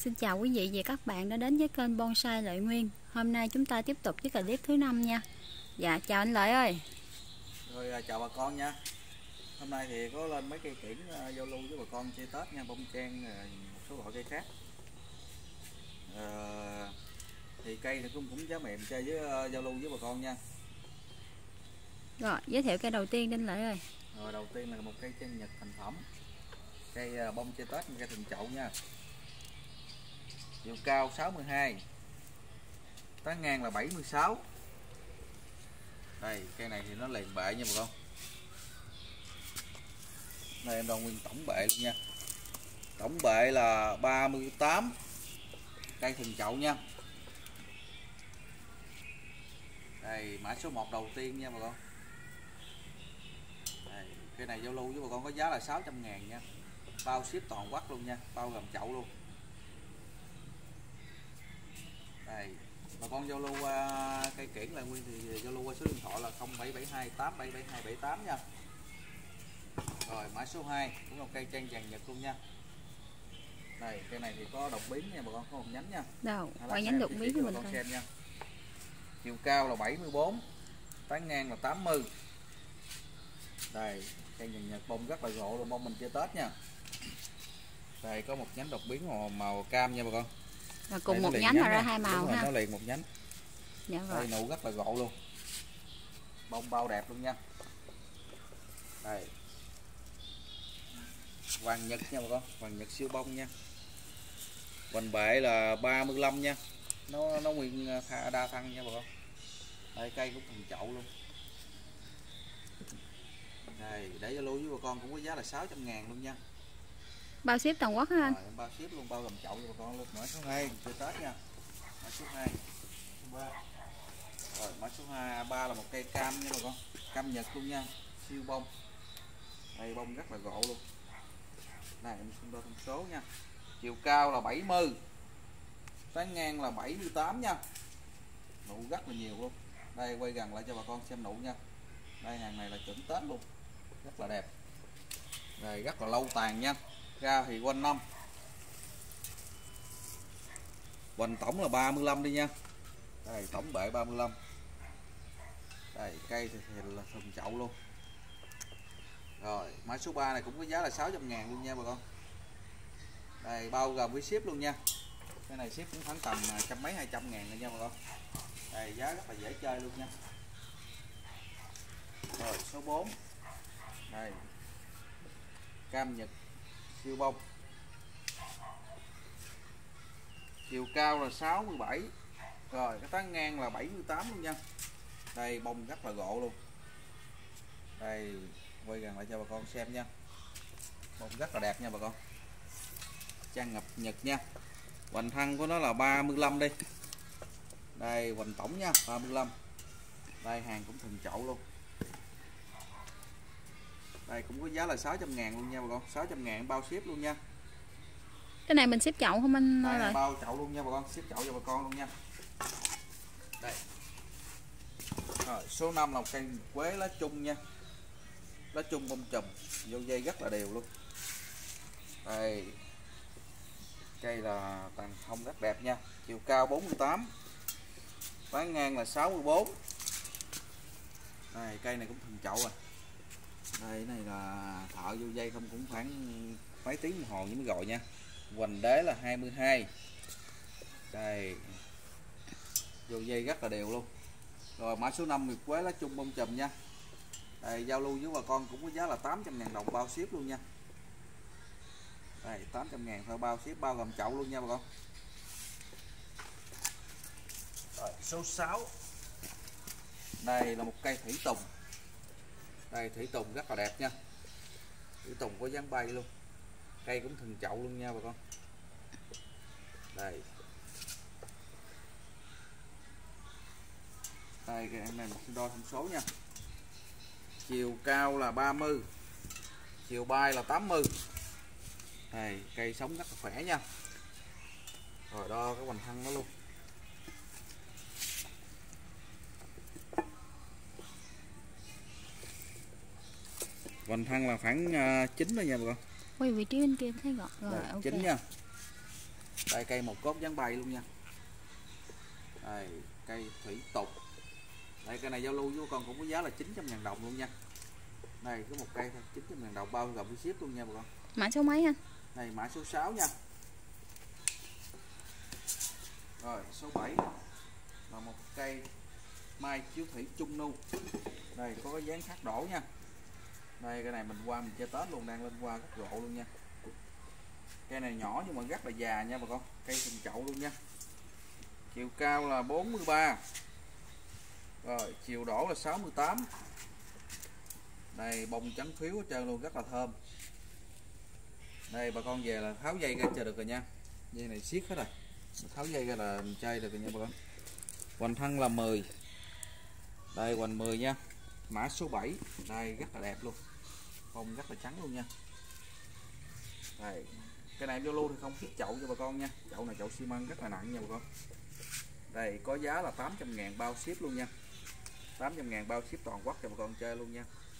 Xin chào quý vị và các bạn đã đến với kênh Bonsai Lợi Nguyên. Hôm nay chúng ta tiếp tục với clip thứ 5 nha. Dạ chào anh Lợi ơi. Rồi chào bà con nha. Hôm nay thì có lên mấy cây kiển giao lưu với bà con chơi Tết nha, bông trang một số loại cây khác. Thì cây thì cũng giá mềm chơi với giao lưu với bà con nha. Rồi giới thiệu cây đầu tiên đi anh Lợi ơi. Rồi đầu tiên là một cây trang Nhật thành phẩm. Cây bông chơi Tết, cây thường chậu nha. Chiều cao 62, tán ngang là 76. Đây, cây này thì nó liền bệ nha bà con. Đây em đo nguyên tổng bệ luôn nha. Tổng bệ là 38. Cây thường chậu nha. Đây, mã số 1 đầu tiên nha bà con. Đây, cây này giao lưu với bà con có giá là 600.000 nha. Bao ship toàn quốc luôn nha, bao gồm chậu luôn. Đây, bà con giao lưu cây kiển Lợi Nguyên thì giao lưu qua số điện thoại là 0772 877278 nha. Rồi mã số 2 cũng là cây trang vàng Nhật luôn nha. Đây, cây này thì có độc biến nha bà con, có một nhánh nha. Đâu, có nhánh độc biến cho bà con xem nha. Chiều cao là 74, tán ngang là 80. Đây, cây vàng Nhật bông rất là rộ luôn, bông mình chơi Tết nha. Đây có một nhánh độc biến màu cam nha bà con. Là cùng một nhánh mà ra hai màu ha. Nó liền một nhánh. Dạ rồi. Đây nụ rất là rộ luôn. Bông bao đẹp luôn nha. Đây. Hoàng Nhật nha bà con, Hoàng Nhật siêu bông nha. Hoành bệ là 35 nha. Nó nguyên đa thân nha bà con. Đây cây cũng thành chậu luôn. Đây, để giao lưu với bà con cũng có giá là 600.000 luôn nha. Bao ship toàn quốc hả anh? Rồi, bao ship luôn, bao gồm chậu cho bà con luôn. Mã số 2 chơi Tết nha. Mã số 2. Số 3. Rồi, mã số 3 là một cây cam nha bà con. Cam Nhật luôn nha, siêu bông. Đây bông rất là gộ luôn. Này em xin đo thông số nha. Chiều cao là 70, tán ngang là 78 nha. Nụ rất là nhiều luôn. Đây quay gần lại cho bà con xem nụ nha. Đây hàng này là chuẩn Tết luôn, rất là đẹp. Đây rất là lâu tàn nha. Ra thì quanh năm. Hoành tổng là 35 đi nha. Đây tổng bệ 35. Đây cây thì là thùng chậu luôn. Rồi mã số 3 này cũng có giá là 600.000 luôn nha bà con. Đây bao gồm với ship luôn nha. Cái này ship cũng khoảng tầm trăm mấy 200.000 rồi nha bà con. Đây giá rất là dễ chơi luôn nha. Rồi số 4. Đây cam Nhật siêu bông. Chiều cao là 67. Rồi cái tán ngang là 78 luôn nha. Đây bông rất là gộ luôn. Đây quay gần lại cho bà con xem nha. Bông rất là đẹp nha bà con. Trang ngập Nhật nha. Hoành thân của nó là 35 đi. Đây hoành tổng nha, 35. Đây hàng cũng thường chậu luôn. Đây cũng có giá là 600.000 luôn nha bà con. 600.000 bao ship luôn nha. Cái này mình ship chậu không anh? Đây rồi bao chậu luôn nha bà con, ship chậu cho bà con luôn nha. Đây. Rồi số 5 là một cây quế lá chung nha. Lá chung bông chùm, vô dây rất là đều luôn. Đây. Cây là tàn thông rất đẹp nha. Chiều cao 48, tán ngang là 64. Đây cây này cũng thành chậu rồi. Đây cái này là thợ vô dây không cũng khoảng mấy tiếng đồng hồ mới gọi nha. Hoành đế là 22. Đây vô dây rất là đều luôn. Rồi mã số 5 Nguyệt Quế lá chung bông chùm nha. Đây giao lưu với bà con cũng có giá là 800.000 đồng bao ship luôn nha. Đây 800.000 thôi bao ship bao gồm chậu luôn nha bà con. Rồi số 6. Đây là một cây thủy tùng. Đây thủy tùng rất là đẹp nha. Thủy tùng có dáng bay luôn. Cây cũng thường chậu luôn nha bà con. Đây. Đây cái em này mình đo thông số nha. Chiều cao là 30, chiều bay là 80. Đây cây sống rất là khỏe nha. Rồi đo cái hoành thân nó luôn. Hoành thân là khoảng 9 thôi nha bà con. Quay vị trí bên kia thấy gọn rồi. Đây, ok. 9 nha. Đây cây một cốt dáng bay luôn nha. Đây cây thủy tục. Đây cây này giao lưu với con cũng có giá là 900.000 đồng luôn nha. Đây có một cây thôi 900.000 đồng bao gồm với ship luôn nha bà con. Mã số mấy anh? Này mã số 6 nha. Rồi số 7 là một cây mai chiếu thủy trung nu. Đây có cái dáng thác đổ nha. Đây cái này mình qua mình chơi Tết luôn, đang lên qua rất rộ luôn nha. Cây này nhỏ nhưng mà rất là già nha bà con. Cây hình chậu luôn nha. Chiều cao là 43. Rồi chiều đổ là 68. Đây bông trắng phiếu hết trơn luôn, rất là thơm. Đây bà con về là tháo dây ra chơi được rồi nha. Dây này siết hết rồi. Tháo dây ra là chơi được rồi nha bà con. Hoành thân là 10. Đây hoành 10 nha. Mã số 7. Đây rất là đẹp luôn. Bông rất là trắng luôn nha. Đây cái này em giao lưu thì không thiết chậu cho bà con nha. Chậu này chậu xi măng rất là nặng nha bà con. Đây có giá là 800.000 bao ship luôn nha. 800.000 bao ship toàn quốc cho bà con chơi luôn nha.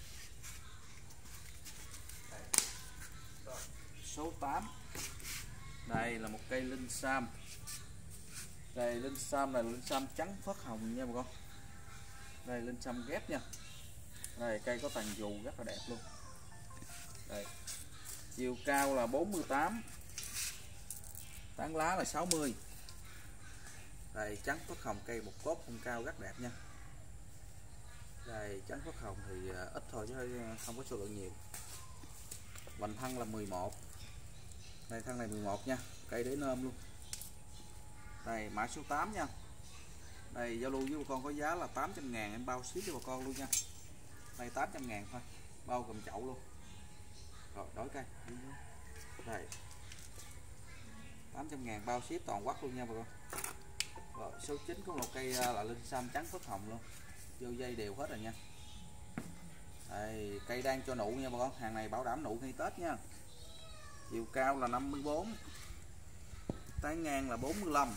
Đây. Rồi, số 8. Đây là một cây linh sam. Đây linh sam này là linh sam trắng phớt hồng nha bà con. Đây linh sam ghép nha. Đây cây có tàn dù rất là đẹp luôn. Đây chiều cao là 48. Tán lá là 60. Đây trắng phớt hồng, cây một cốt không cao rất đẹp nha. Đây trắng phớt hồng thì ít thôi chứ không có số lượng nhiều. Hoành thân là 11. Đây thân này 11 nha, cây để nôm luôn. Đây mã số 8 nha. Đây giao lưu với bà con có giá là 800.000 em bao ship cho bà con luôn nha. Đây 800.000 thôi, bao gồm chậu luôn. Rồi đổi cây. Đây 800.000 bao ship toàn quốc luôn nha bà con. Rồi số 9 có một cây là linh sam trắng phớt hồng luôn. Vô dây đều hết rồi nha. Đây cây đang cho nụ nha bà con, hàng này bảo đảm nụ ngay Tết nha. Chiều cao là 54. Tán ngang là 45.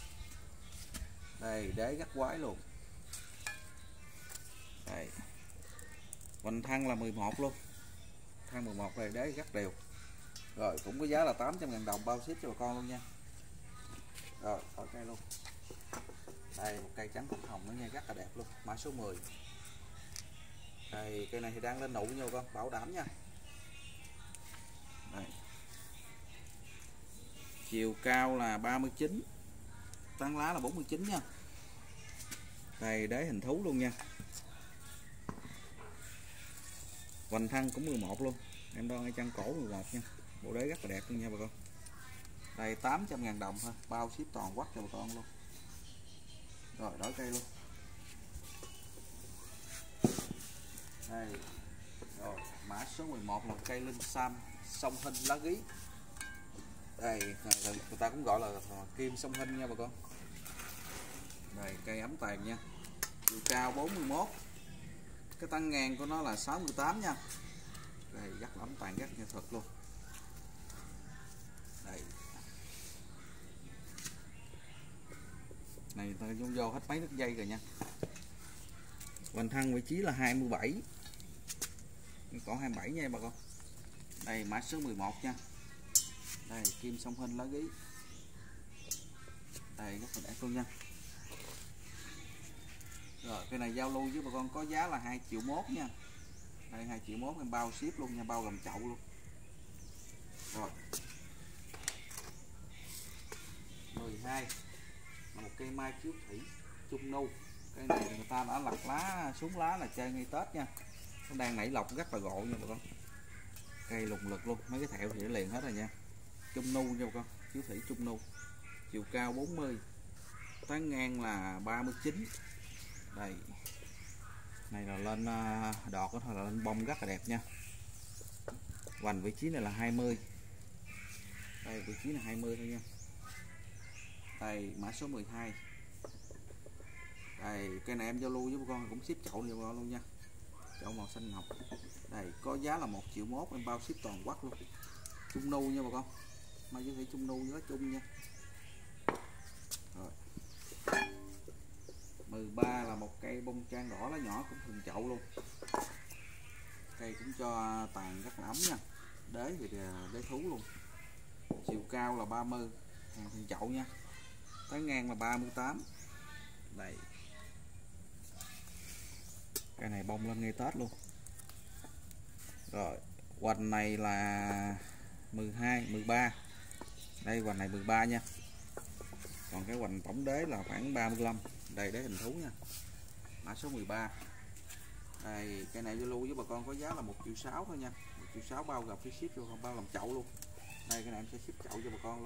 Đây đế rất quái luôn. Đây hoành thân là 11 luôn. Thân 11 này đế rất đều. Rồi cũng có giá là 800.000 đồng bao ship cho bà con luôn nha. Rồi khỏi cây luôn. Đây một cây trắng phớt hồng nó nha, rất là đẹp luôn. Mã số 10. Đây cây này thì đang lên nụ nha bà con, bảo đảm nha. Đây. Chiều cao là 39. Tán lá là 49 nha. Đây đế hình thú luôn nha. Hoành thân cũng 11 luôn. Em đo ngay chân cổ 11 nha. Bộ đế rất là đẹp luôn nha bà con. Đây 800.000 đồng thôi, bao ship toàn quốc cho bà con luôn. Rồi đổi cây luôn. Đây. Rồi mã số 11 là cây linh sam sông Hinh lá gí. Đây người ta cũng gọi là kim sông Hinh nha bà con. Đây cây ấm tàn nha. Chiều cao 41. Cái tán ngang của nó là 68 nha. Đây rất là ấm tàn, rất nghệ thuật luôn. Đây này ta vô hết mấy nước dây rồi nha. Hoành thân vị trí là 27. Còn 27 nha bà con. Đây mã số 11 nha. Đây kim sông Hinh lá gí. Đây rất là đẹp luôn nha. Rồi cái này giao lưu với bà con có giá là 2,1 triệu nha. Đây 2,1 triệu em bao ship luôn nha, bao gồm chậu luôn. Rồi 12 là một cây mai chiếu thủy trung nu. Cây này người ta đã lặt lá xuống lá là chơi ngay Tết nha. Nó đang nảy lọc rất là gộ nha bà con. Cây lùng lực luôn, mấy cái thẹo thì nó liền hết rồi nha. Trung nu nha bà con, chiếu thủy trung nu. Chiều cao 40. Tán ngang là 39. Đây này là lên đọt thôi, là lên bông rất là đẹp nha. Hoành vị trí này là 20. Đây vị trí là 20 thôi nha. Đây mã số 12. Đây cây này em giao lưu với bà con cũng ship chậu cho bà con luôn nha. Chậu màu xanh ngọc. Đây có giá là 1,1 triệu em bao ship toàn quốc luôn. Trung nu nha bà con. Mai với thủy trung nu nhớ chung nha. Rồi 13 là một cây bông trang đỏ lá nhỏ cũng thường chậu luôn. Cây cũng cho tàn rất là ấm nha. Đế thì đế thú luôn. Chiều cao là 30. hàng thân chậu nha, tới ngang là 38. Đây, cái này bông lên ngay Tết luôn. Rồi hoành này là 12, 13. Đây hoành này 13 nha. Còn cái hoành tổng đế là khoảng 35. Đây đế hình thú nha. Mã số 13. Đây, cái này Zalo với bà con có giá là 1,6 triệu thôi nha. 1,6 triệu bao gồm phí ship vô, không bao làm chậu luôn. Đây cái này em sẽ ship chậu cho bà con luôn.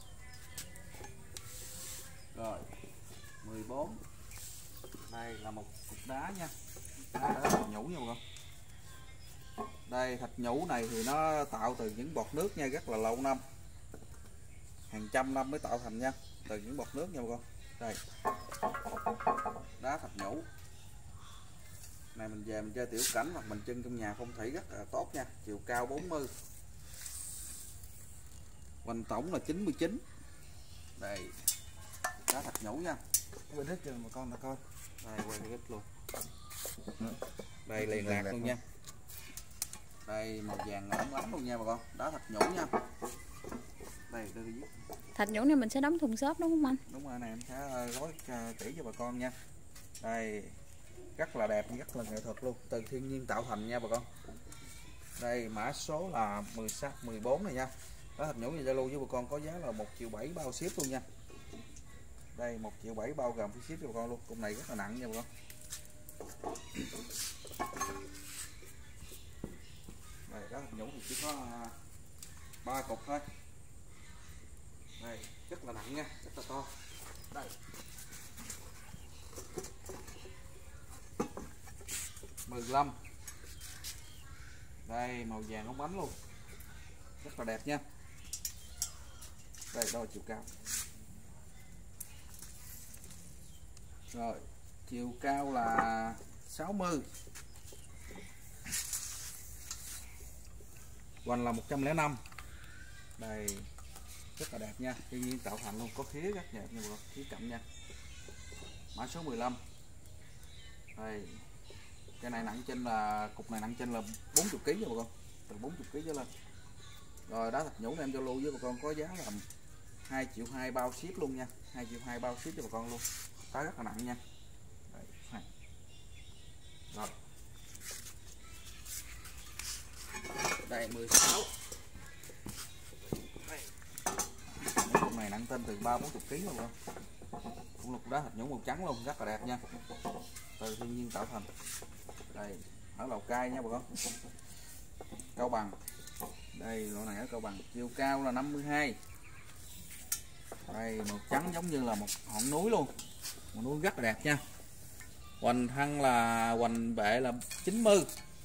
Rồi 14. Đây là một cục đá nha. Đá thạch nhũ nha bà con. Đây thạch nhũ này thì nó tạo từ những bọt nước nha, rất là lâu năm, hàng trăm năm mới tạo thành nha, từ những bọt nước nha bà con. Đây đá thạch nhũ này mình về mình chơi tiểu cảnh hoặc mình trưng trong nhà phong thủy rất là tốt nha. Chiều cao 40, hoành tổng là 99. Đây đá thạch nhũ nha. Quay hết cho bà con coi. Đây quay hết luôn. Đây liền lạc luôn nha. Đây màu vàng óng lắm luôn nha bà con. Đá thạch nhũ nha. Đây đưa đi. Thạch nhũ này mình sẽ đóng thùng xốp đúng không anh? Đúng rồi, này em sẽ gói kỹ cho bà con nha. Đây rất là đẹp, rất là nghệ thuật luôn, từ thiên nhiên tạo thành nha bà con. Đây mã số là 14 này nha. Đá thạch nhũ Zalo với bà con có giá là 1,7 triệu bao ship luôn nha. Đây 1,7 triệu bao gồm phí ship cho bà con luôn. Cục này rất là nặng nha bà con. Đây đá thạch nhũ thì chỉ có 3 cục thôi. Đây rất là nặng nha, rất là to. Đây 15. Đây màu vàng óng ánh luôn, rất là đẹp nha. Đây đo chiều cao. Rồi chiều cao là 60, hoành là 105. Đây rất là đẹp nha, thiên nhiên tạo thành luôn, có khía rất đẹp nha, khía cạnh nha. Mã số 15. Đây cái này nặng trên là cục này nặng trên là 40 kg nha bà con, từ 40 kg trở lên. Rồi đá thạch nhũ này em Zalo với bà con có giá là 2,2 triệu bao ship luôn nha, 2,2 triệu bao ship cho bà con luôn, đá rất là nặng nha. Đây, rồi đây 16. Đây cục này nặng trên từ 30-40 kg luôn, cũng là cục đá thạch nhũ màu trắng luôn, rất là đẹp nha, từ thiên nhiên tạo thành. Đây ở Lào Cai nha bà con, Cao Bằng. Đây loại này ở Cao Bằng, chiều cao là 52. Đây màu trắng giống như là một ngọn núi luôn, ngọn núi rất là đẹp nha. Hoành thân là hoành bệ là 90.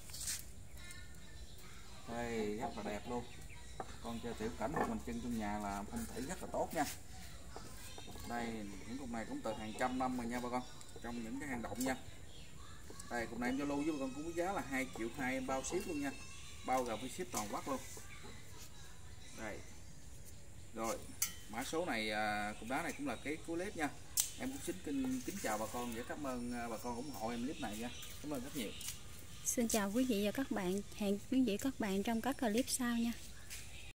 Đây rất là đẹp luôn, con chơi tiểu cảnh của mình trưng trong nhà là phong thủy rất là tốt nha. Đây những cục này cũng từ hàng trăm năm rồi nha bà con, trong những cái hang động nha. Đây cục này em Zalo với bà con cũng có giá là 2,2 triệu em bao ship luôn nha, bao gồm với ship toàn quốc luôn. Đây rồi mã số này cục đá này cũng là cái cuối clip nha. Em cũng kính chào bà con và cảm ơn bà con ủng hộ em clip này nha, cảm ơn rất nhiều. Xin chào quý vị và các bạn, hẹn quý vị và các bạn trong các clip sau nha.